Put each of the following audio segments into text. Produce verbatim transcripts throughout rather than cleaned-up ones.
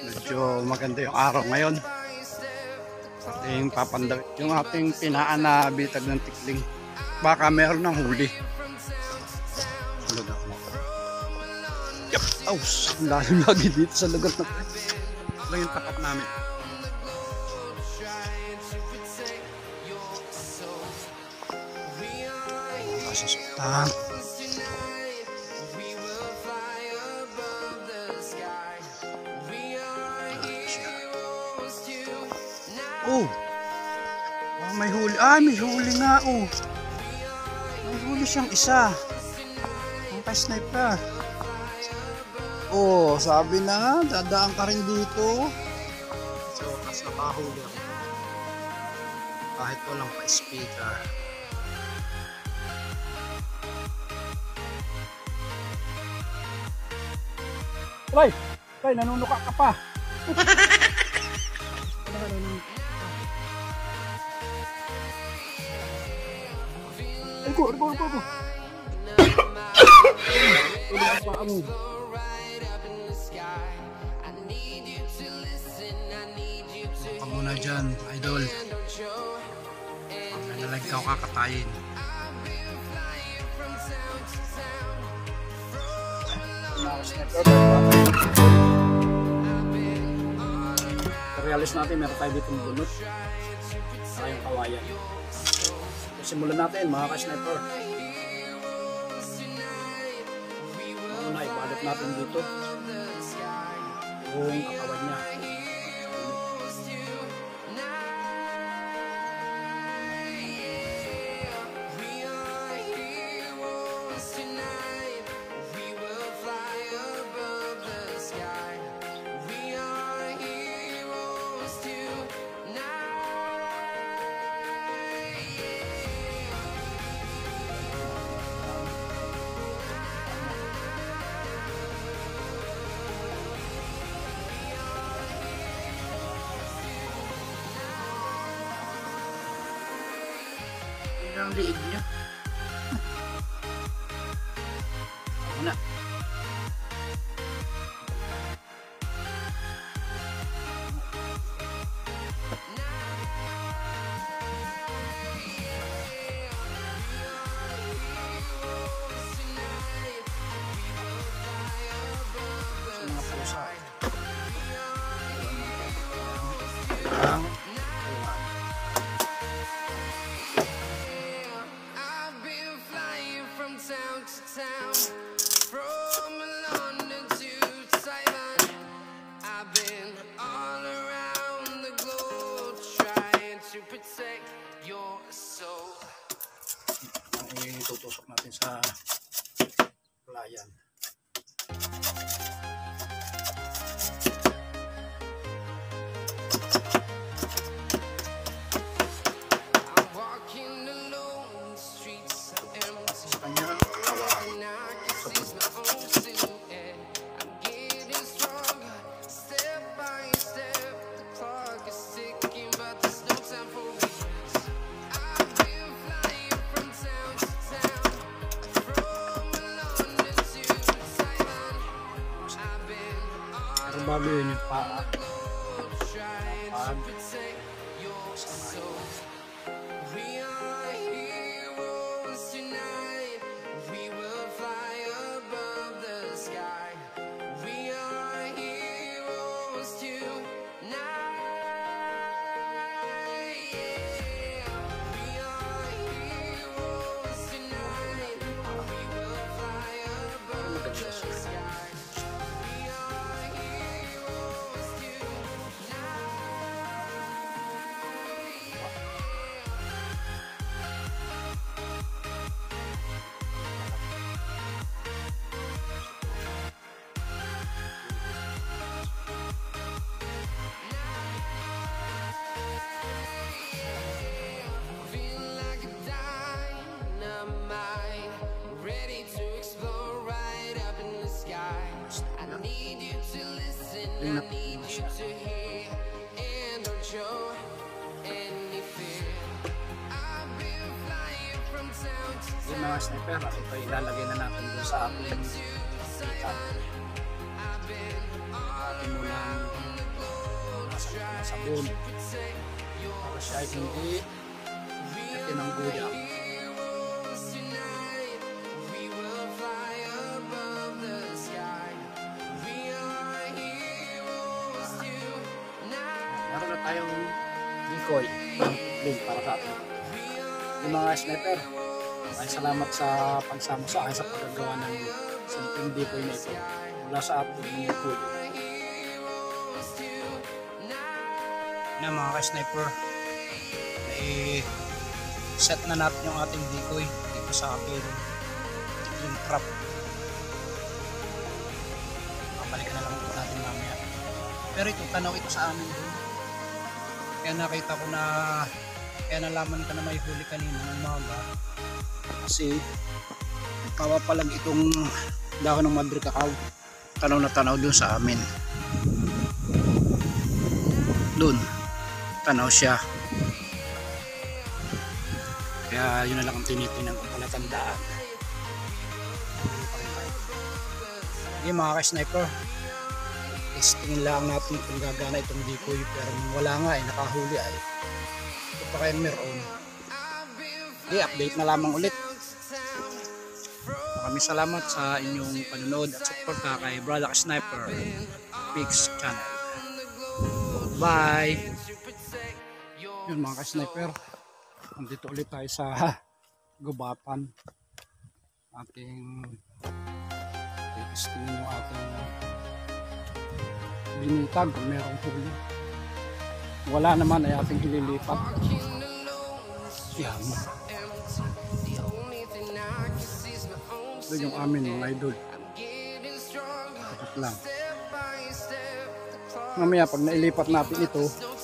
Medyo maganda yung araw ngayon. Ating papandawit yung ating pinaan na bitag ng tikling. Baka meron ng huli. Yep. Aus, lalim lagi dito sa lugar na lang yung tapat namin. Kasasuktan. Oh, oh, may huli. Ah, may huli nga. Oh, may huli siyang isa. Ang ka-sniper. Oh, sabi na, dadaan ka rin dito. So, kas na pahuli ako. Kahit walang pa-speaker. Try! Try, nanunuka ka pa. Ay ko, ano ba, ano ba? Ano ba? Huwag muna dyan, idol. Ang nalag ka o kakatayin. Realis natin, meron tayo ditong bunot. Saka yung kawayan. So, simulan natin mga ka-sniper. Muna, ibalot natin dito yung katawan niya. Ang liig niya. Ako na. Sa mga pusa. Ang tutusok natin sa palayan. Sa kanya bago yun yung paa. Pag Linap na siya. Yung mga sniper, ito ilalagay na natin doon sa ating ikat. Atin mo lang doon. Para siya ay hindi tinangguya. Meron na tayong decoy din para sa atin. Yung mga sniper, ay salamat sa pagsama sa akin sa paggagawa ng simpleng decoy na ito mula sa ating mga huli. Na mga ka-sniper, eh, set na natin yung ating decoy dito sa ating yung trap. Papalikan na lang ito natin mamaya. Pero ito, tanaw ito sa amin doon. Kaya nakita ko na, kaya nalaman ka na may huli kanina ng umaga. Kasi papapalag itong dahon ng madre cacao. Tanaw na tanaw doon sa amin. Doon, tanaw siya. Kaya yun na lang ang tinitingnan ko palatandaan. Hindi mga ka-sniper, testing lang natin kung gagana itong decoy, pero wala nga eh, nakahuli ay ito pa kayo meron. Okay, update na lamang ulit. Maraming salamat sa inyong panonood at suporta kay Brother Sniper Pigs Channel. Bye! Yun mga ka-sniper, nandito ulit tayo sa gubatan. Ating testingin yung ating binitag kung merong huli. Wala naman ay ating ililipat. Yan. Ito yung amin mga idol. Tapos lang. Mamaya pag nailipat natin ito,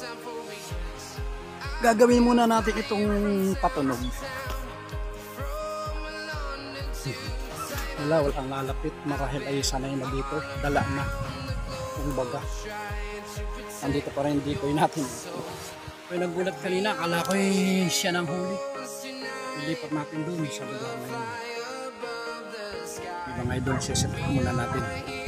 gagawin muna natin itong patunog. Wala, walang lalapit. Marahil ay sanay na dito. Dala na. Baga andito pa rin decoy natin. Kaya nagulat kanina, akala ko eh, siya nang huli. Ilipat natin doon sa lugar na yun. Ibang idol, siya muna natin.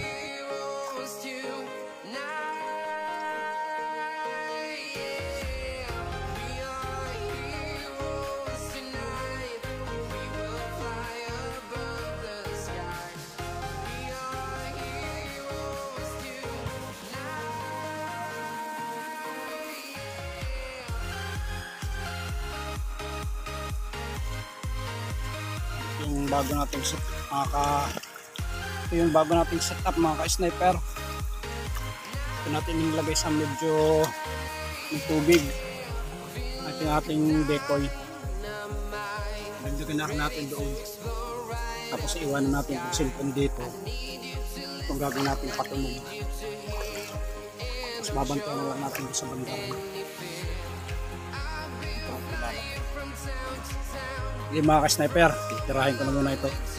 Yung bago nating set mga ka ito yung bago nating setup mga ka-sniper. Ito natin nilagay sa medyo ng tubig at yung ating decoy. Nagdagan natin doon, tapos iwanan natin yung cellphone dito. Itong gagawin natin patunog, tapos babantayan na lang natin sa bandaran. Hindi mga ka-sniper, titirahin ko na muna ito.